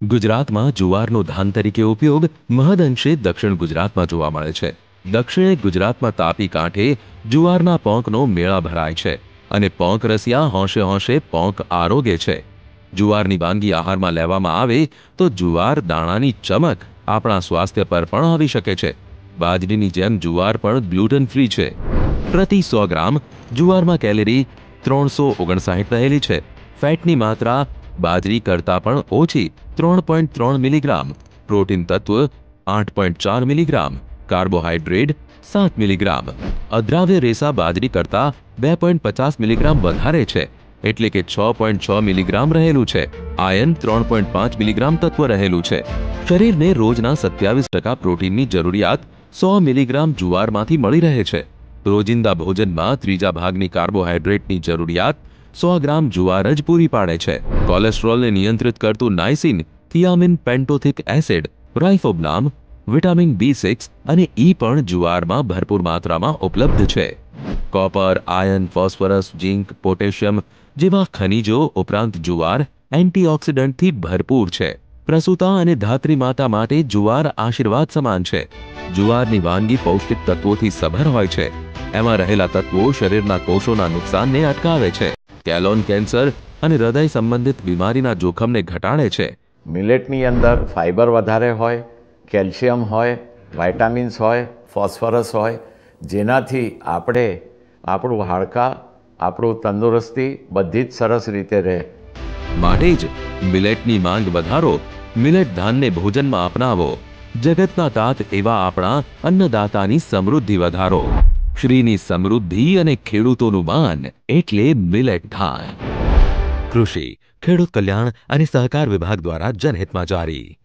ગુજરાતમાં જુવારનો ધાન તરીકે ઉપયોગ મહદઅંશે દક્ષિણ ગુજરાતમાં જોવા મળે છે। દક્ષિણે ગુજરાતમાં તાપી કાંઠે જુવારના પોંકનો મેળા ભરાય છે અને પોંક રસિયા હોંશે હોંશે પોંક આરોગે છે। જુવારની વાનગી આહારમાં લેવામાં આવે તો જુવાર દાણાની ચમક આપણા સ્વાસ્થ્ય પર પણ આવી શકે છે। બાજરીની જેમ જુવાર પણ ગ્લુટન ફ્રી છે। પ્રતિ 100 ગ્રામ જુવારમાં કેલરી 359 રહેલી છે। ફેટની માત્રા બાજરી કરતાં પણ ઓછી 3.3 મિલીગ્રામ, પ્રોટીન તત્વ 8.4 મિલીગ્રામ, કાર્બોહાઈડ્રેટ 7 મિલીગ્રામ, અદ્રાવ્ય રેસા બાજરી કરતાં 2.50 મિલીગ્રામ વધારે છે એટલે કે 6.6 મિલીગ્રામ રહેલું છે। આયર્ન 3.5 મિલીગ્રામ તત્વ રહેલું છે। શરીરને રોજના 27% પ્રોટીનની જરૂરિયાત 100 મિલીગ્રામ જુવારમાંથી મળી રહે છે। રોજિંદા ભોજનમાં ત્રીજા ભાગની કાર્બોહાઈડ્રેટની જરૂરિયાત 100 ગ્રામ જુવાર જ પૂરી પાડે છે। કોલેસ્ટ્રોલને નિયંત્રિત કરતું નાઇસિન, થિયામિન, પેન્ટોથિક એસિડ, રાઇફોબ્લામ, વિટામિન B6 અને E પણ જુવારમાં ભરપૂર માત્રામાં ઉપલબ્ધ છે। Copper, iron, phosphorus, zinc, potassium જેવા ખનિજો ઉપરાંત જુવાર એન્ટીઓક્સિડન્ટથી ભરપૂર છે। પ્રસૂતા અને ધાત્રી માતા માટે જુવાર આશીર્વાદ સમાન છે। જુવારની વાનગી પૌષ્ટિક તત્વોથી સભર હોય છે। એમાં રહેલા તત્વો શરીરના કોષોના નુકસાનને અટકાવે છે, કેલોન કેન્સર અને હૃદય સંબંધિત બીમારીના જોખમને ઘટાડે છે। મિલેટની અંદર ફાઇબર વધારે હોય, કેલ્શિયમ હોય, વાઇટામિન્સ હોય, ફોસ્ફરસ હોય, જેનાથી આપણું હાડકાં, આપણું તંદુરસ્તી બધી જ સરસ રીતે રહે। માટે જ મિલેટની માંગ વધારો, મિલેટ ધાનને ભોજનમાં અપનાવો। જગતના તાત એવા આપણા અન્નદાતાની સમૃદ્ધિ વધારો। શ્રીની સમૃદ્ધિ અને ખેડૂતોનું માન એટલે મિલેટ ધાન। કૃષિ, ખેડૂત કલ્યાણ અને સહકાર વિભાગ દ્વારા જનહિતમાં જારી।